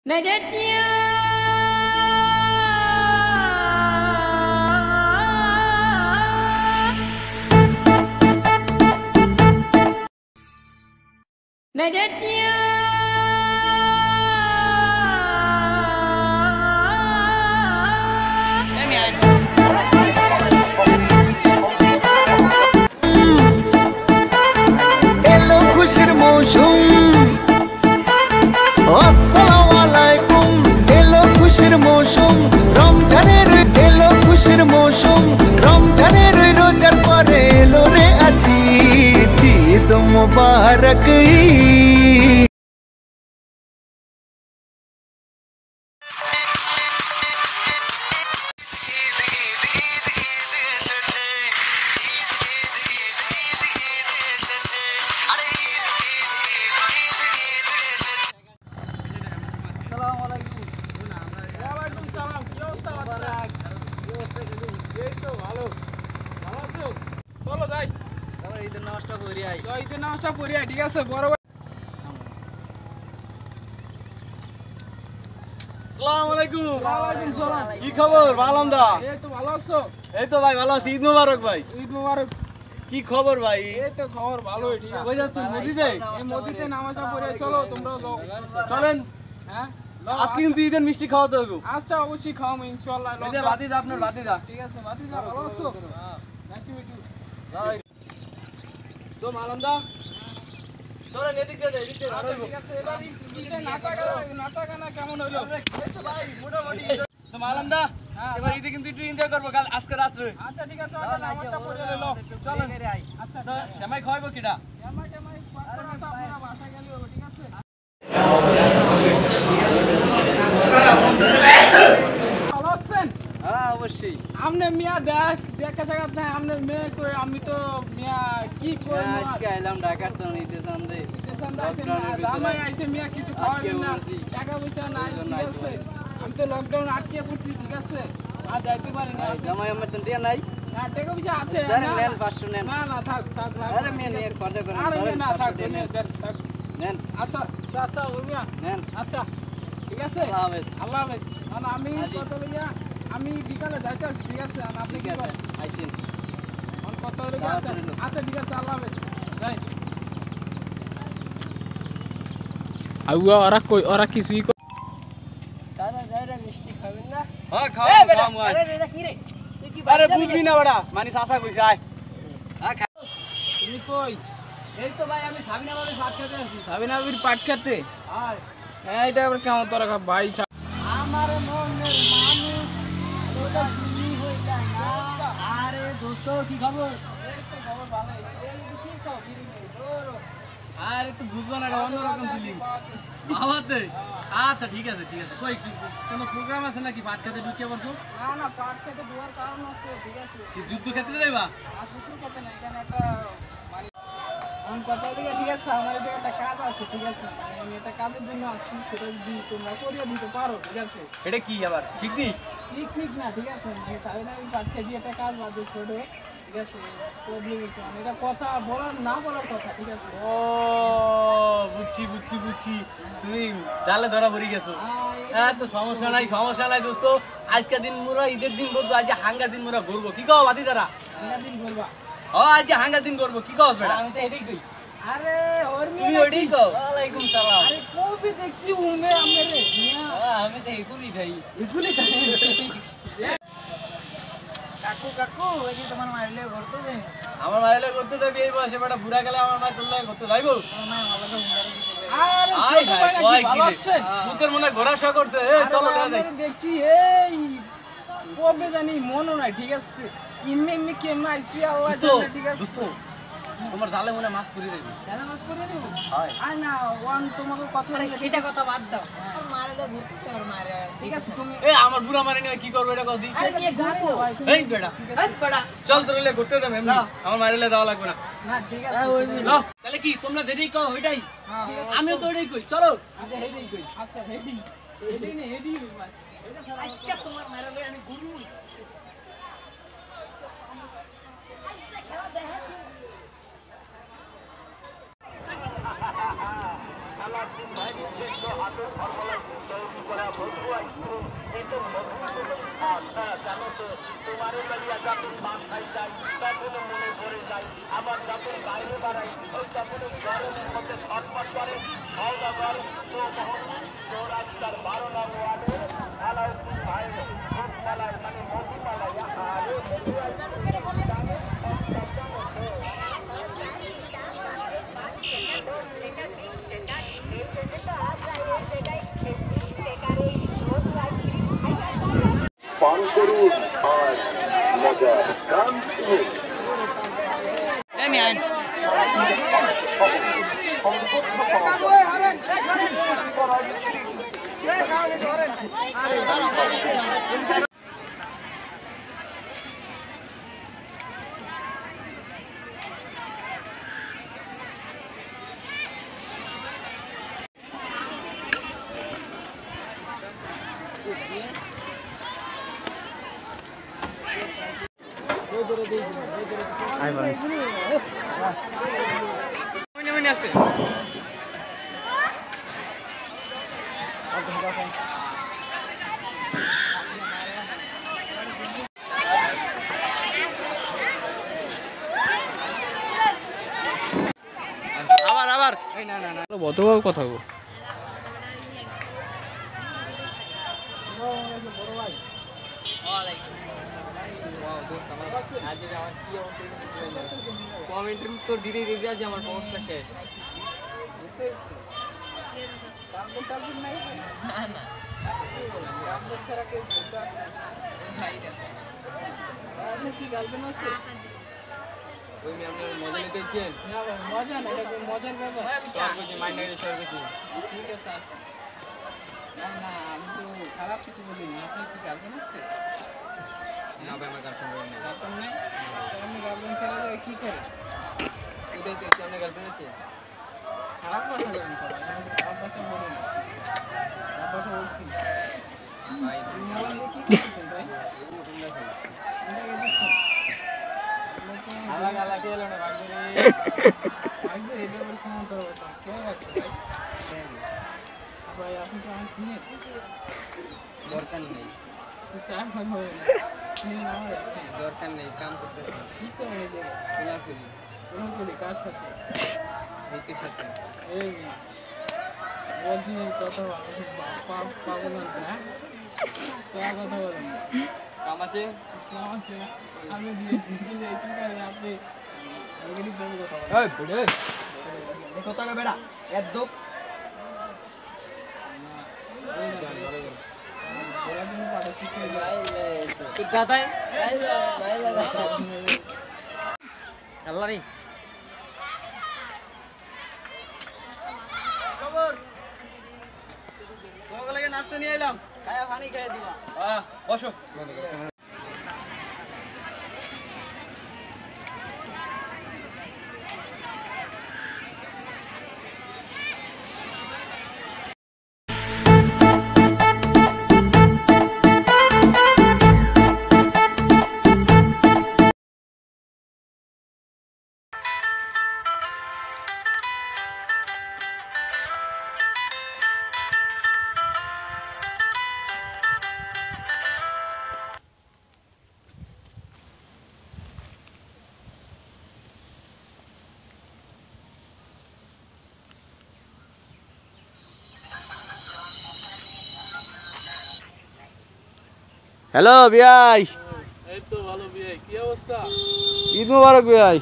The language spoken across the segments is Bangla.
এলো খুশির মৌসুম আসসালামু আলাইকুম এলো খুশির মৌসুম রমজানের এলো খুশির মৌসুম রমজানের রোজার পরে এলো রে আজ ঈদ মুবারক ঠিক আছে বড় আসসালামু আলাইকুম কি খবর ভালো আমদা এই তো ভালো আছো এই তো ভাই ভালো আছি ঈদ মোবারক ভাই ঈদ মোবারক কি খবর ভাই এই তো খবর ভালোই ঠিক আছে কই যাচ্ছেন মসজিদে এই মসজিদে নামাজ পড়ে চলো তোমরা চলেন হ্যাঁ আজকে কিন্তু ঈদের মিষ্টি খাওয়াতে হবে আচ্ছা অবশ্যই খাওয়াবো ইনশাআল্লাহ এই যে বাতি দা আপনার বাতি দা ঠিক আছে বাতি যা ভালো আছো থ্যাংক ইউ তো মালামদা চলেন এদিক দিয়ে এদিক দিয়ে ভালো ঠিক আছে এবার ঈদে নাচা গানা কেমন হলো এই তো ভাই মোটামুটি তো মালামদা এবার ঈদে কিন্তু একটু এনজয় করব কাল আজকে রাতে আচ্ছা ঠিক আছে আমরা নামাজটা পড়ে নিলো চলেন আচ্ছা তো সেমাই খাওয়াবো কিডা জামাই আপনারা বাসা গেলে হবে ঠিক আছে ভালো আছেন হ্যাঁ অবশ্যই আমনে মিয়া দেখা জায়গা নাই আমনে মেয়ে কই আমি তো মিয়া কি কই আজকে আইলাম ঢাকার তো নিতে সান্দে জামাই আইছে মিয়া কিছু খাওয়াবেন না টাকা পয়সা নাই ঠিক আছে আমি তো লকডাউন আটকে পড়ছি ঠিক আছে আর যাইতে পারি না জামাই আমার তো টিয়া নাই না টাকা পয়সা আছে নেন 500 নেন না না থাক আরে মেয়ে নিয়ে খরচা করেন আরে না থাক নেন আচ্ছা আচ্ছা মিয়া নেন আচ্ছা ঠিক আছে আল্লাহ হাফেজ আল্লাহ হাফেজ মানে আমি কত লইয়া আমি বিকালে যাইতাছি ঠিক আছে আর আপনি কি করেন আইসেন কত লইয়া আচ্ছা ঠিক আছে আল্লাহ হাফেজ যাই আউয়া ওরা কিছুই দাদা দাদা মিষ্টি খাবেন না হ্যাঁ খাও খাও আরে এটা কি রে তুই কি আরে বুঝবি না বড়া মানে সাসা কইছে আয় হ্যাঁ তুমি কই এই তো ভাই আমি সাবিনা বাবির পাট খেতে আছি সাবিনা বির পাট খেতে আয় এইটা আবার কেমন তোরা ভাই আমার মনের মানুষ ওটা তুমি হই যায় না আরে দোস্ত কি খবর এই তো খবর ভালো এই কি খাও বিড়ি নেই ধরো আরে তো বুঝবা না এটা অন্যরকম ফিলিং বাবাতে আচ্ছা ঠিক আছে কই কোনো প্রোগ্রাম আছে নাকি পাট খেতে ঢুকে পড়ছো না না পাট খেতে দুয়ার কারণ আছে ঠিক আছে কি যুদ্ধ ক্ষেত্রে যাইবা আর শুধু খেতে না এখানে একটা মানে আমি কথা দিকে ঠিক আছে আমার এদিকে একটা কাজ আছে ঠিক আছে আমি একটা কাজের জন্য আসছি সেটা যদি তোমরা করিয়ে দিতে পারো ঠিক আছে এটা কি আবার পিকনিক পিকনিক না ঠিক আছে তাই না আমি পাট খেতে একটা কাজ বাদে ছোট ঠিক আছে প্রবলেম হচ্ছে মানে এটা কথা বলার না বলার কথা ঠিক আছে ও বুঝছি তুমি জালে ধরা পড়ে গেছো হ্যাঁ তো সমস্যা নাই দোস্ত আজকে দিন মোরা ঈদের দিন বলতো আজ হাঙ্গা দিন মোরা ঘুরবো কি কও বাদি দাদা হাঙ্গা দিন করবা ও আজ হাঙ্গা দিন করবো কি কও বেটা আমি তো এটাই কই আরে ওর তুমি ওইটাই কও ওয়ালাইকুম সালাম আরে কবি দেখছি উমে আমরে আমি তো এগুলি খাই কাকু ওই যে তোমার মাইলে করতে দে আমার মাইলে করতে দেবি এই বয়সে বেটা বুড়া গেলে আমার মা তোর লাগে করতে যাইবো আরে কয় কি রে ভূতের মনে ঘোরা শো করছে এই চলো না দেখছি এই কবে জানি মনও নাই ঠিক আছে এমনি কেমন আইছি আল্লাহ জানে ঠিক আছে দোস্ত তোমার জালে মনে মাছ পুরি দেবি জানা মাছ করে দেব হয় আই না ওয়ান তোমাকে কথা সেটা কথা বাদ দাও মারেটা ঘুরতেছে আর মারে ঠিক আছে তুমি এই আমার বুড়া মারি নিয়ে কি করব এটা কও দি আরে নিয়ে ঘুরবো এই বেটা এই বড়া চল তোর লে করতে দাম এমনি আমার মারিলে দেওয়া লাগবে না না ঠিক আছে নাও তাহলে কি তোমরা যেটাই কও ওইটাই আমিও তো ওইটাই কই চলো আচ্ছা হেডি কই আচ্ছা হেডি নে হেডি আজকে তোমার মারলে আমি ঘুরবো পান করুন আর মজার গান শুনুন। বতভাবে কথা গো কমেন্টের উত্তর দিতে দিতে আজ আমার সমস্যা শেষ। কি গার্লফ্রেন্ড আছে? তুমি আপনার মজা নিতে ইচ্ছেন? না ভাই, মজা না, এটা কি মজার ব্যাপার? সব কিছু মাইন্ড রেখে সব কিছু। ঠিক আছে, আসুন। না না, আমি তো খারাপ কিছু বলিনি। আপনার কি গার্লফ্রেন্ড আছে? না ভাই আমার গার্লফ্রেন্ড নেই। গার্লফ্রেন্ড নেই? তাহলে আপনি গার্লফ্রেন্ড ছাড়া যায় কি করে? এটাই তো আপনার গার্লফ্রেন্ড আছে? খারাপ কথা বলেন তো ভাই, আমি তো খারাপ ভাষা বলি না। খারাপ ভাষা বলছি না। ভাই আপনি মোবাইল দিয়ে কি করতেছেন ভাই? কোনটাকে দিচ্ছেন? আলাগ আলাগ এলো না ভাই রে। আচ্ছা, এটা আবার কেমন তো কথা? কে আছে ভাই? ভাই, আপনি তো আমার চিনেন। দরকার নেই, তো চা খাওয়া হবে না। চিনেন আমার? দরকার নেই, কাম করতেছি। কি করেন এই জায়গায়? কোলাকুলি কোনো করি কার সাথে? রীতির সাথে। এই বলছি কথা পাগল আছে না? চা কথা বলেন না। কাম আছে? আমাকে আমি দিয়েছি কি করে আপনি অলরেডি বলে কথা বলেন। এই বুড়ে এই কথা কা বেড়া একদম ওরা জন্য পাঠাচ্ছি কি দাদাই আল্লাহ রে খবর তোমাকে লাগে নাস্তা নিয়ে এলাম, খায়া পানি খেয়ে দিবা। বসো। হ্যালো বিয়াই, এই তো ভালো ভাই, কি অবস্থা? ঈদ মুবারক বিয়াই।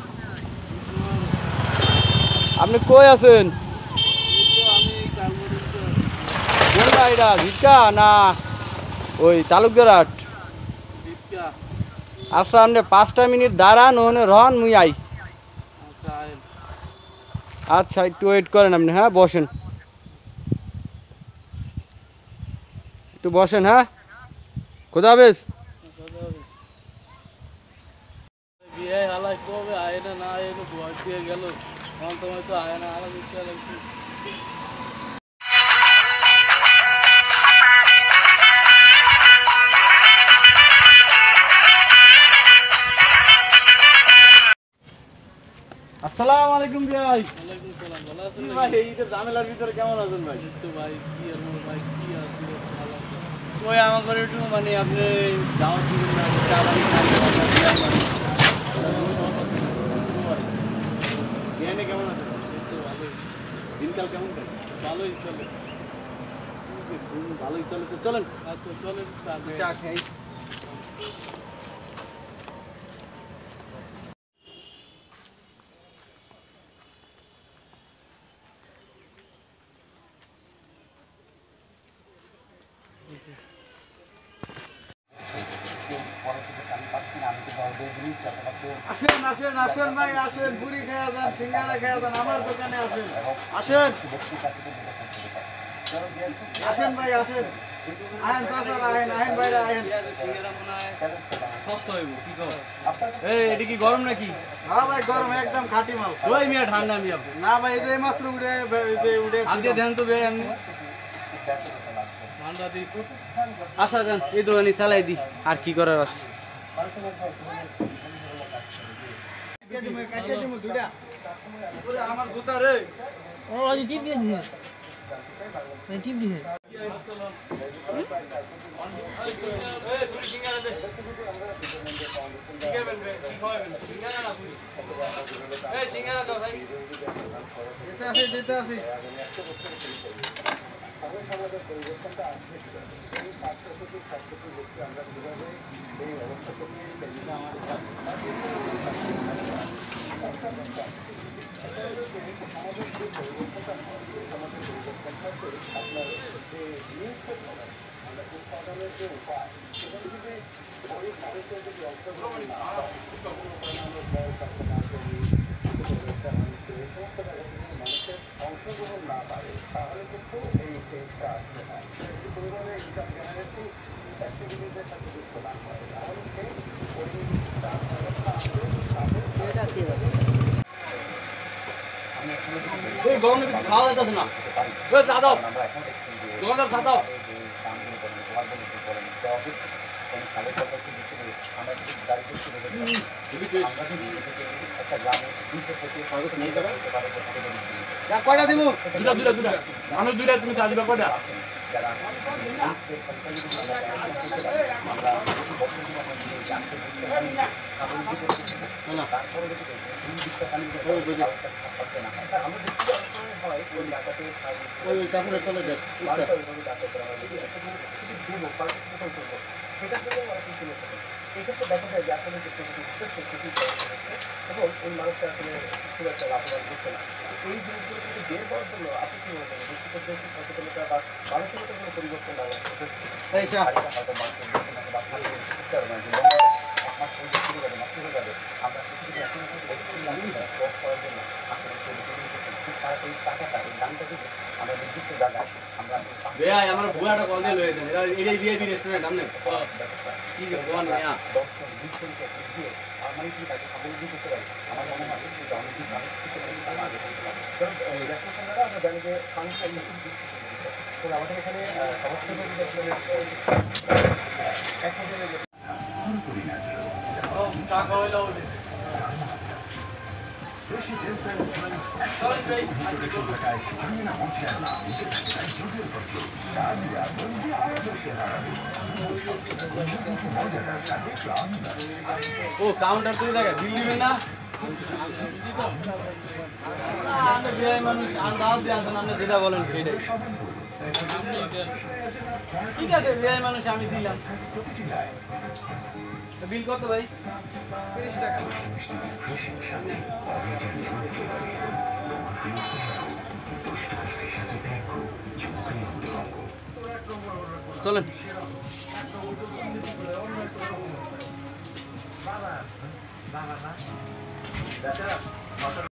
আপনি কই আছেন? আমি কালবরি কোন বাড়িটা, ভিক্ষা না ওই তালুকদারহাট? দীপকা। আচ্ছা, আপনি 5টা মিনিট দাঁড়ান, ওখানে রন মুই আই। আচ্ছা আইন। আচ্ছা, একটু ওয়েট করেন আপনি। হ্যাঁ বসেন, একটু বসেন। হ্যাঁ, খোদা হাফেজ। বিয়ে হালাই কবে আয় না, না আয় না, বয়স দিয়ে গেল, তখন তোমার তো আয় না, আলাদা ইচ্ছা লাগছে। আসসালামু আলাইকুম বিয়াই। ওয়ালাইকুম সালাম, ভালো ভাই এইটা ঝামেলার ভিতরে কেমন আছেন ভাই? ওই আমার ঘরে একটু মানে আপনি দাওয়াত দিবেন না, চা পানি খাই না, জ্ঞানে কেমন আছে? দিনকাল কেমন যায়? ভালোই চলে তো চলেন। আচ্ছা চলেন চা খাই। আসেন আসেন আসেন ভাই আসেন, পুরি খেয়ে যান, সিঙ্গারা খেয়ে যান, আমার দোকানে আসেন। আসেন আসেন ভাই আসেন, আহেন চাচার আহেন, আহেন ভাইরা আহেন। সস্তা হইব কি কর? এই এটা কি গরম নাকি? হ্যাঁ ভাই গরম একদম খাঁটি মাল। ওই মিয়া ঠান্ডা মিয়া। না ভাই এই যে মাত্র উড়ে এই যে উড়ে হাত দিয়ে ধ্যান তো বে এমনি। ঠান্ডা দি। আচ্ছা যান এই দোকানে চালাই দি, আর কি করার আছে? কাটিয়ে দিমু দুইটা। আমার জুতা রে। ও আজ টিপ দিয়ে দিছে, টিপ দিছে। দিতে আছি। এই গরমে কিছু খাওয়া যাইতেছে না। ওই চা দাও, দোকানদার চা দাও। কয়টা দিব? দুটা মানুষ দুইটা, তুমি চা দিবা কয়টা? তারপরে তলে দেখ এক্ষেত্রে দেখা যায় যে আসলে যে এবং ওই মানুষটা আসলে খুব একটা লাভবান হচ্ছে না। এই জিনিসগুলো কিন্তু বের করার জন্য আপনি কি বলবেন? সচেতনতা বা মানসিকতা কোনো পরিবর্তন না আমার বুয়াটা কল দিয়ে লয়ে দেন, এটাই ভিআইপি রেস্টুরেন্ট আপনি কি দোকান নেয়া। আমাদের এখানে চা খাওয়াইলো ও কাউন্টার তুই দেখে বিল দিবেন না? আমরা বিআই মানুষ দাওয়াত দিয়ে আসেন, আপনি যেটা বলেন সেটাই ঠিক আছে। বিআই মানুষ আমি দিলাম। বিল কত ভাই? 30 টাকা। চলেন।